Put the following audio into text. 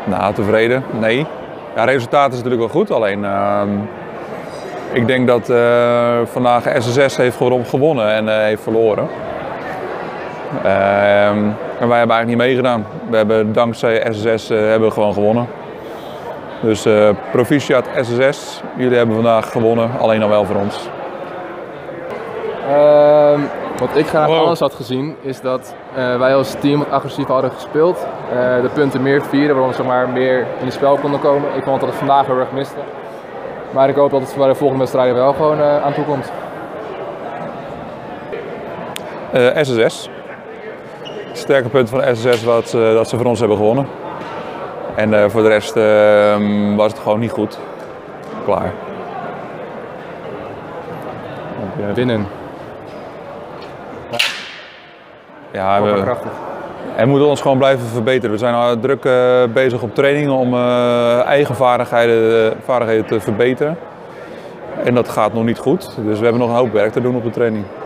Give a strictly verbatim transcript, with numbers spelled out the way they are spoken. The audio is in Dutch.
Nou, tevreden? Nee. Ja, resultaat is natuurlijk wel goed, alleen uh, ik denk dat uh, vandaag S S S heeft gewoon gewonnen en uh, heeft verloren. Uh, en wij hebben eigenlijk niet meegedaan. We hebben dankzij S S S uh, hebben we gewoon gewonnen. Dus uh, proficiat S S S, jullie hebben vandaag gewonnen, alleen dan wel voor ons. Uh, wat ik graag wow. anders had gezien is dat uh, wij als team wat agressiever hadden gespeeld. Uh, de punten meer vieren, waarom we zeg maar, meer in het spel konden komen. Ik vond dat het vandaag heel erg miste. Maar ik hoop dat het bij de volgende wedstrijden wel gewoon uh, aan toe komt. Uh, S S S. Sterke punt van S S S was uh, dat ze voor ons hebben gewonnen. En uh, voor de rest uh, was het gewoon niet goed. Klaar. Winnen. Ja, we, en we moeten ons gewoon blijven verbeteren. We zijn al druk uh, bezig op trainingen om uh, eigen vaardigheden, vaardigheden te verbeteren. En dat gaat nog niet goed. Dus we hebben nog een hoop werk te doen op de training.